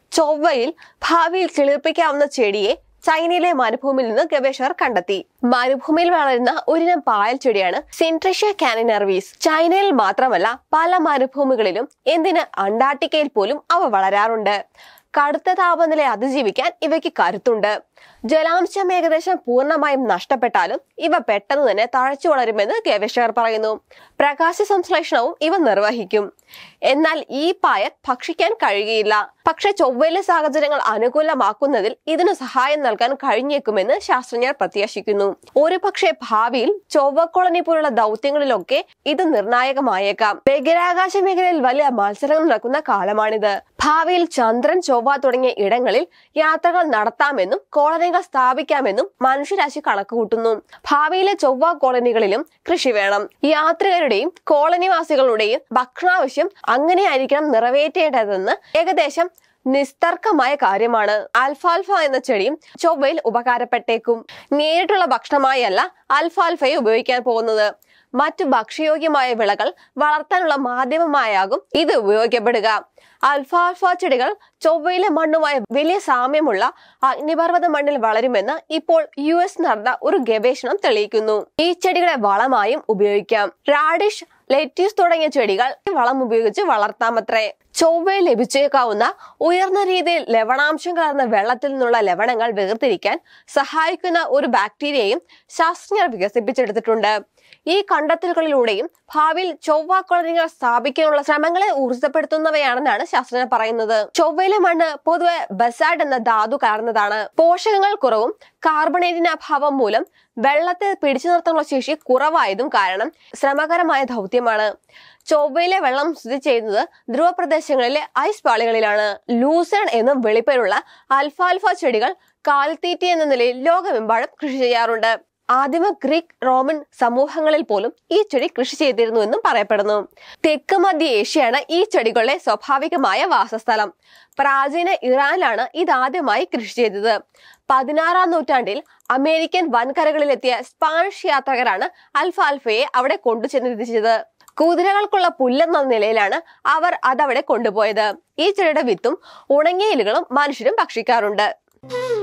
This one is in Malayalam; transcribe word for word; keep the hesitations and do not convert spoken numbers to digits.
ചൊവ്വയിൽ ഭാവിയിൽ കിളിർപ്പിക്കാവുന്ന ചെടിയെ ചൈനയിലെ മരുഭൂമിയിൽ നിന്ന് ഗവേഷകർ കണ്ടെത്തി. മരുഭൂമിയിൽ വളരുന്ന ഒരിനം പായൽ ചെടിയാണ് സിൻട്രിഷ്യ കാനിനർവീസ്. ചൈനയിൽ മാത്രമല്ല പല മരുഭൂമികളിലും, എന്തിന് അന്റാർട്ടിക്കയിൽ പോലും അവ വളരാറുണ്ട്. കടുത്ത താപനില അതിജീവിക്കാൻ ഇവയ്ക്ക് കരുത്തുണ്ട്. ജലാംശം ഏകദേശം പൂർണ്ണമായും നഷ്ടപ്പെട്ടാലും ഇവ പെട്ടെന്ന് തന്നെ തഴച്ചു വളരുമെന്ന് ഗവേഷകർ പറയുന്നു. പ്രകാശ സംശ്ലേഷണവും ഇവ നിർവഹിക്കും. എന്നാൽ ഈ പായൽ ഭക്ഷിക്കാൻ കഴിയുകയില്ല. പക്ഷെ ചൊവ്വയിലെ സാഹചര്യങ്ങൾ അനുകൂലമാക്കുന്നതിൽ ഇതിനു സഹായം നൽകാൻ കഴിഞ്ഞേക്കുമെന്ന് ശാസ്ത്രജ്ഞർ പ്രത്യാശിക്കുന്നു. ഒരു പക്ഷേ ഭാവിയിൽ ചൊവ്വ കോളനി പോലുള്ള ദൗത്യങ്ങളിലൊക്കെ ഇത് നിർണായകമായേക്കാം. ബഹിരാകാശ മേഖലയിൽ വലിയ മത്സരങ്ങൾ നടക്കുന്ന കാലമാണിത്. ഭാവിയിൽ ചന്ദ്രൻ, ചൊവ്വ തുടങ്ങിയ ഇടങ്ങളിൽ യാത്രകൾ നടത്താമെന്നും കോളനികൾ സ്ഥാപിക്കാമെന്നും മനുഷ്യരാശി കണക്കുകൂട്ടുന്നു. ഭാവിയിലെ ചൊവ്വ കോളനികളിലും കൃഷി വേണം. യാത്രികരുടെയും കോളനിവാസികളുടെയും ഭക്ഷണാവശ്യം അങ്ങനെയായിരിക്കണം നിറവേറ്റേണ്ടതെന്ന് ഏകദേശം നിസ്തർക്കമായ കാര്യമാണ്. അൽഫാൽഫ എന്ന ചെടിയും ചൊവ്വയിൽ ഉപകാരപ്പെട്ടേക്കും. നേരിട്ടുള്ള ഭക്ഷണമായല്ല അൽഫാൽഫയെ ഉപയോഗിക്കാൻ പോകുന്നത്. മറ്റു ഭക്ഷ്യയോഗ്യമായ വിളകൾ വളർത്താനുള്ള മാധ്യമമായാകും ഇത് ഉപയോഗിക്കപ്പെടുക. അൽഫാൽഫ ചെടികൾ ചൊവ്വയിലെ മണ്ണുമായി വലിയ സാമ്യമുള്ള അഗ്നിപർവ്വത മണ്ണിൽ വളരുമെന്ന് ഇപ്പോൾ യു എസ് നടന്ന ഒരു ഗവേഷണം തെളിയിക്കുന്നു. ഈ ചെടികളെ വളമായും ഉപയോഗിക്കാം. റാഡിഷ്, ലെറ്റ്യൂസ് തുടങ്ങിയ ചെടികൾ വളം ഉപയോഗിച്ച് വളർത്താമത്രേ. ചൊവ്വയിൽ ലഭിച്ചേക്കാവുന്ന ഉയർന്ന രീതിയിൽ ലവണാംശം കലർന്ന വെള്ളത്തിൽ നിന്നുള്ള ലവണങ്ങൾ വേർതിരിക്കാൻ സഹായിക്കുന്ന ഒരു ബാക്ടീരിയയും ശാസ്ത്രജ്ഞർ വികസിപ്പിച്ചെടുത്തിട്ടുണ്ട്. ഈ കണ്ടെത്തലുകളിലൂടെയും ഭാവിയിൽ ചൊവ്വ കോളനികൾ സ്ഥാപിക്കാനുള്ള ശ്രമങ്ങളെ ഊർജ്ജപ്പെടുത്തുന്നവയാണെന്നാണ് ശാസ്ത്രജ്ഞർ പറയുന്നത്. ചൊവ്വയിലെ മണ്ണ് പൊതുവെ ബസാൾട്ട് എന്ന ധാതു കലർന്നതാണ്. പോഷകങ്ങൾ കുറവും കാർബണേറ്റിന്റെ അഭാവം മൂലം വെള്ളത്തെ പിടിച്ചു നിർത്താനുള്ള ശേഷി കുറവായതും കാരണം ശ്രമകരമായ ദൗത്യമാണ്. ചൊവ്വയിലെ വെള്ളം സ്ഥിതി ചെയ്യുന്നത് ധ്രുവപ്രദേശങ്ങളിലെ ഐസ് പാളികളിലാണ്. ലൂസേൺ എന്നും വെളിപ്പേരുള്ള അൽഫാൽഫ ചെടികൾ കാലിത്തീറ്റ എന്ന നിലയിൽ ലോകമെമ്പാടും കൃഷി ചെയ്യാറുണ്ട്. ആദിമ ഗ്രീക്ക്, റോമൻ സമൂഹങ്ങളിൽ പോലും ഈ ചെടി കൃഷി ചെയ്തിരുന്നു എന്നും പറയപ്പെടുന്നു. തെക്ക് മധ്യ ഏഷ്യയാണ് ഈ ചെടികളുടെ സ്വാഭാവികമായ വാസസ്ഥലം. പ്രാചീന ഇറാനിലാണ് ഇതാദ്യമായി കൃഷി ചെയ്തത്. പതിനാറാം നൂറ്റാണ്ടിൽ അമേരിക്കൻ വൻകരകളിലെത്തിയ സ്പാനിഷ് യാത്രകരാണ് അൽഫാൽഫയെ അവിടെ കൊണ്ടുചെന്നെത്തിച്ചത്. കുതിരകൾക്കുള്ള പുല്ലെന്ന നിലയിലാണ് അവർ അതവിടെ കൊണ്ടുപോയത്. ഈ ചെടിയുടെ വിത്തും ഉണങ്ങിയ ഇലകളും മനുഷ്യരും ഭക്ഷിക്കാറുണ്ട്.